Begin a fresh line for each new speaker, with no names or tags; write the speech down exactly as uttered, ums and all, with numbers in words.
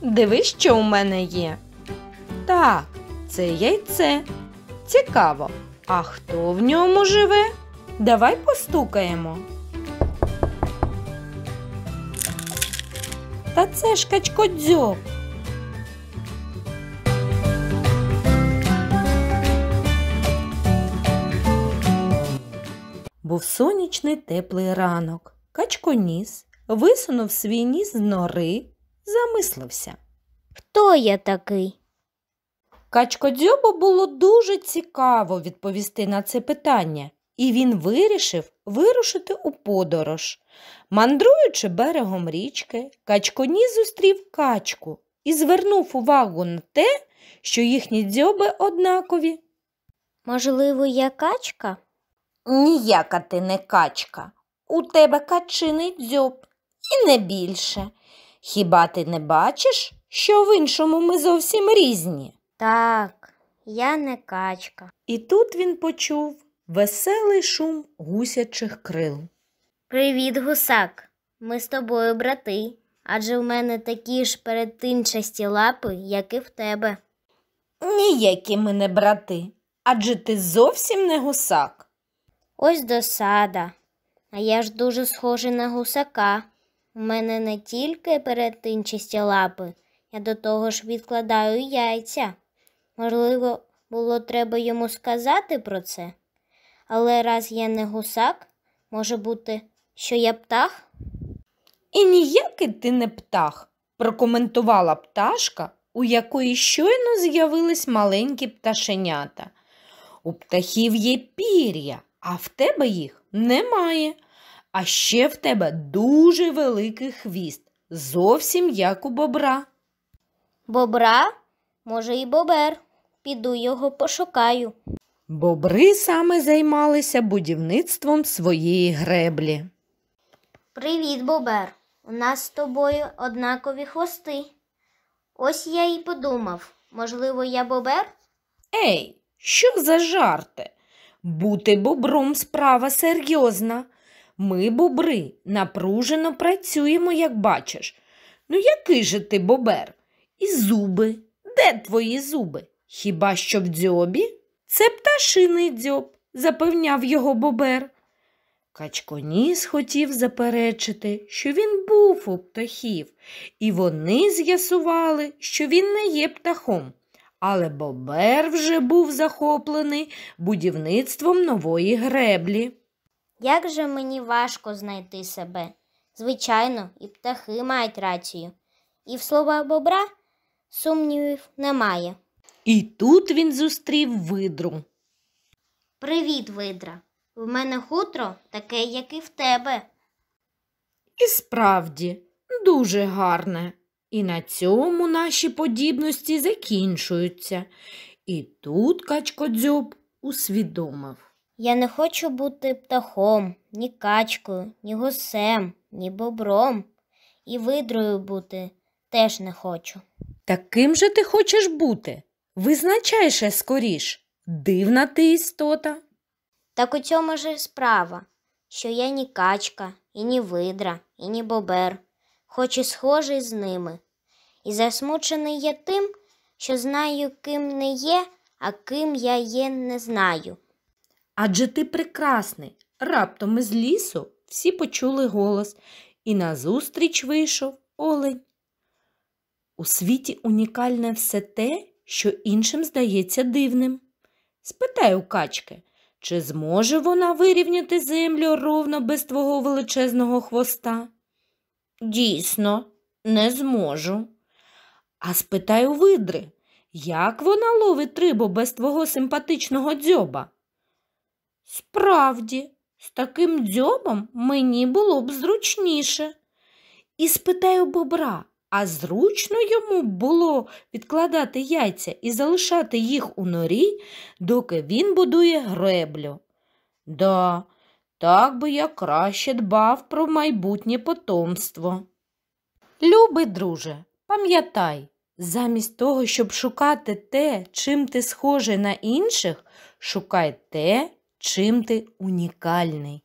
Дивись, що у мене є. Так, це яйце. Цікаво, а хто в ньому живе? Давай постукаємо. Та це ж качкодзьоб. Був сонячний теплий ранок. Качконіс висунув свій ніс з нори, замислився.
Хто я такий?
Качкодзьобу було дуже цікаво відповісти на це питання, і він вирішив вирушити у подорож. Мандруючи берегом річки, Качконіс зустрів качку і звернув увагу на те, що їхні дзьоби однакові.
Можливо, я качка?
Ніяка ти не качка. У тебе качиний дзьоб і не більше. Хіба ти не бачиш, що в іншому ми зовсім різні?
Так, я не качка.
І тут він почув веселий шум гусячих крил.
Привіт, гусак. Ми з тобою брати, адже в мене такі ж перетинчасті лапи, як і в тебе.
Ніякі ми не брати, адже ти зовсім не гусак.
Ось досада. А я ж дуже схожий на гусака. У мене не тільки перетинчасті лапи, я до того ж відкладаю яйця. Можливо, було треба йому сказати про це. Але раз я не гусак, може бути, що я птах?
І ніякий ти не птах, прокоментувала пташка, у якої щойно з'явились маленькі пташенята. У птахів є пір'я, а в тебе їх немає. А ще в тебе дуже великий хвіст, зовсім як у бобра.
Бобра? Може, і бобер. Піду його пошукаю.
Бобри саме займалися будівництвом своєї греблі.
Привіт, бобер. У нас з тобою однакові хвости. Ось я і подумав, можливо, я бобер?
Ей, що за жарти? Бути бобром справа серйозна. Ми, бобри, напружено працюємо, як бачиш. Ну який же ти бобер? І зуби? Де твої зуби? Хіба що в дзьобі? Це пташиний дзьоб, запевняв його бобер. Качконіс хотів заперечити, що він був у птахів, і вони з'ясували, що він не є птахом. Але бобер вже був захоплений будівництвом нової греблі.
Як же мені важко знайти себе. Звичайно, і птахи мають рацію. І в словах бобра сумнівів немає.
І тут він зустрів видру.
Привіт, видра. В мене хутро таке, як і в тебе.
І справді, дуже гарне. І на цьому наші подібності закінчуються. І тут качкодзьоб усвідомив.
Я не хочу бути птахом, ні качкою, ні гусем, ні бобром. І видрою бути теж не хочу.
Таким же ти хочеш бути? Визначай ще скоріш. Дивна ти істота.
Так у цьому ж і справа, що я ні качка, і ні видра, і ні бобер, хоч і схожий з ними. І засмучений я тим, що знаю, ким не є, а ким я є не знаю.
Адже ти прекрасний. Раптом із лісу всі почули голос, і назустріч вийшов олень. У світі унікальне все те, що іншим здається дивним. Спитай у качки, чи зможе вона вирівняти землю ровно без твого величезного хвоста? Дійсно, не зможу. А спитай у видри, як вона ловить рибу без твого симпатичного дзьоба? Справді, з таким дзьобом мені було б зручніше. І спитай у бобра, а зручно йому було відкладати яйця і залишати їх у норі, доки він будує греблю. Да, так би я краще дбав про майбутнє потомство. Любий друже, пам'ятай, замість того, щоб шукати те, чим ти схожий на інших, шукай те, чим ти унікальний.